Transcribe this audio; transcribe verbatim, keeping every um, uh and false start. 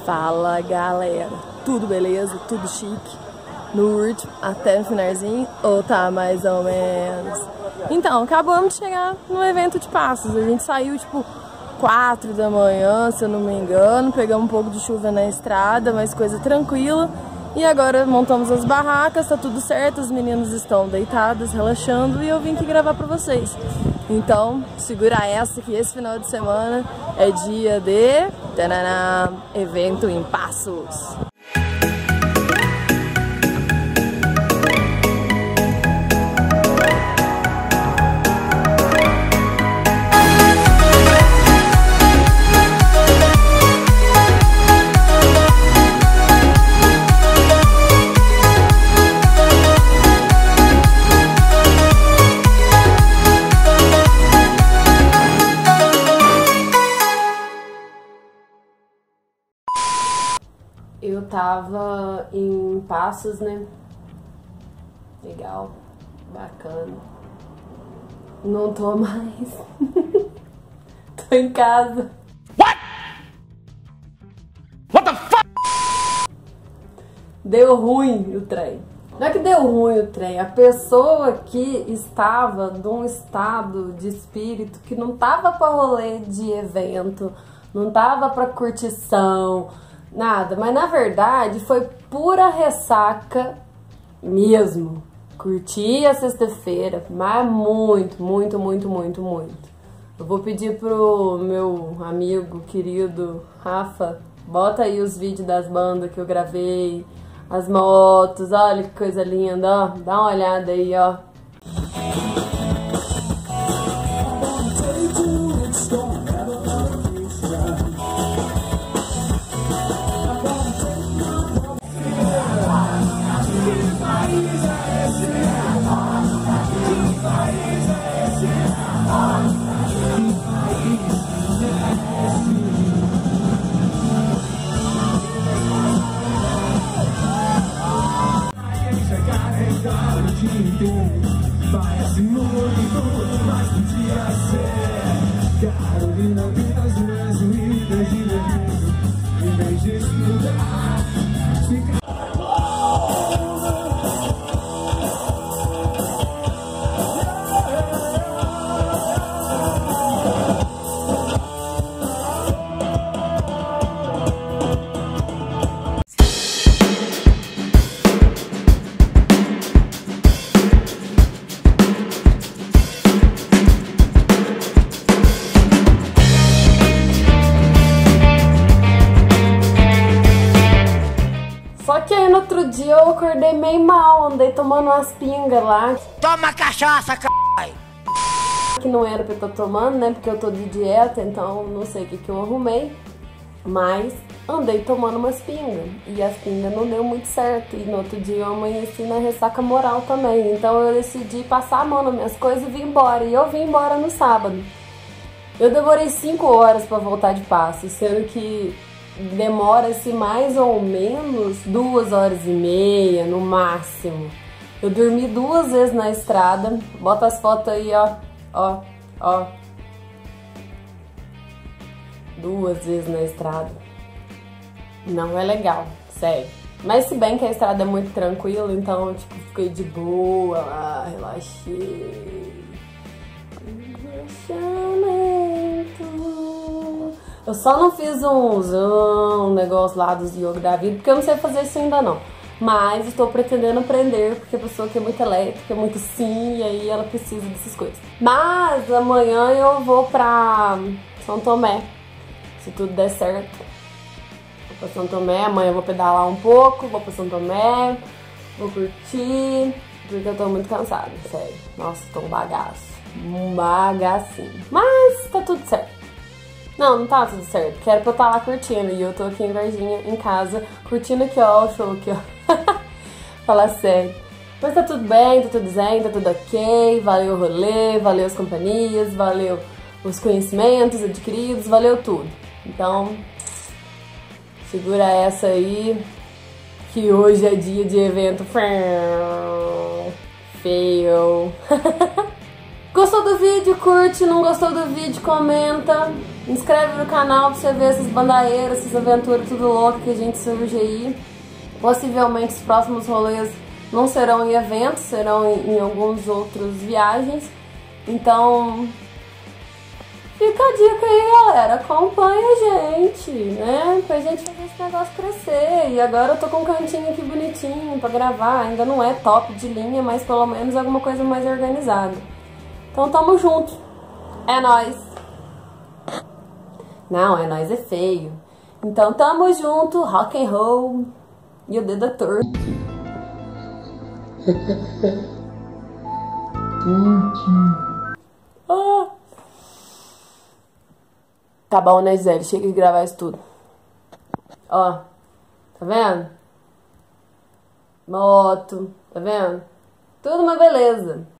Fala galera, tudo beleza? Tudo chique? No último, até o finalzinho, ou tá mais ou menos? Então, acabamos de chegar no evento de Passos. A gente saiu tipo quatro da manhã, se eu não me engano. Pegamos um pouco de chuva na estrada, mas coisa tranquila. E agora montamos as barracas, tá tudo certo. Os meninos estão deitados, relaxando, e eu vim aqui gravar pra vocês. Então, segura essa que esse final de semana é dia de tanana, evento em Passos. Eu tava em Passos, né? Legal, bacana. Não tô mais. Tô em casa. What? What the fuck? Deu ruim o trem. Não é que deu ruim o trem, a pessoa que estava num estado de espírito que não tava pra rolê de evento, não tava pra curtição, nada, mas na verdade foi pura ressaca mesmo. Curti a sexta-feira, mas muito, muito, muito, muito, muito. Eu vou pedir pro meu amigo querido Rafa, bota aí os vídeos das bandas que eu gravei, as motos, olha que coisa linda, ó, dá uma olhada aí, ó. Parece muito, mas podia ser Carolina, Minas, Gerais, Unidas de Vermelho. Em vez de estudar, fica... Só que aí no outro dia eu acordei meio mal, andei tomando umas pingas lá. Toma cachaça, c******. Que não era pra eu estar tomando, né? Porque eu tô de dieta, então não sei o que que eu arrumei. Mas andei tomando umas pingas. E as pingas não deu muito certo. E no outro dia eu amanheci na ressaca moral também. Então eu decidi passar a mão nas minhas coisas e vir embora. E eu vim embora no sábado. Eu demorei cinco horas pra voltar de Passos, sendo que demora-se mais ou menos duas horas e meia no máximo. Eu dormi duas vezes na estrada. Bota as fotos aí, ó. Ó, ó. Duas vezes na estrada. Não é legal, sério. Mas se bem que a estrada é muito tranquila, então tipo, fiquei de boa lá, relaxei. Eu só não fiz um, um negócio lá dos yoga da vida, porque eu não sei fazer isso ainda não. Mas estou pretendendo aprender, porque a pessoa que é muito elétrica, é muito sim, e aí ela precisa dessas coisas. Mas amanhã eu vou pra São Tomé, se tudo der certo. Vou pra São Tomé, amanhã eu vou pedalar um pouco, vou pra São Tomé, vou curtir, porque eu tô muito cansada, sério. Nossa, tô um bagaço, um bagacinho. Mas tá tudo certo. Não, não tá tudo certo, que era pra eu estar lá curtindo, e eu tô aqui em Varginha, em casa, curtindo aqui, ó, o show aqui, ó. Fala sério. Mas tá tudo bem, tá tudo zen, tá tudo ok, valeu o rolê, valeu as companhias, valeu os conhecimentos adquiridos, valeu tudo. Então, segura essa aí, que hoje é dia de evento feio. Gostou do vídeo? Curte, não gostou do vídeo? Comenta. Inscreve no canal pra você ver essas bandaeiras, essas aventuras tudo louco que a gente surge aí. Possivelmente os próximos rolês não serão em eventos, serão em, em alguns outros viagens. Então, fica a dica aí, galera. Acompanha a gente, né? Pra gente fazer esse negócio crescer. E agora eu tô com um cantinho aqui bonitinho pra gravar. Ainda não é top de linha, mas pelo menos alguma coisa mais organizada. Então tamo junto. É nóis. Não, é nóis é feio. Então tamo junto, rock and roll. E o dedo é torto. Ah. Tá bom, né, Gisele? Chega de gravar isso tudo. Ó, tá vendo? Moto, tá vendo? Tudo uma beleza.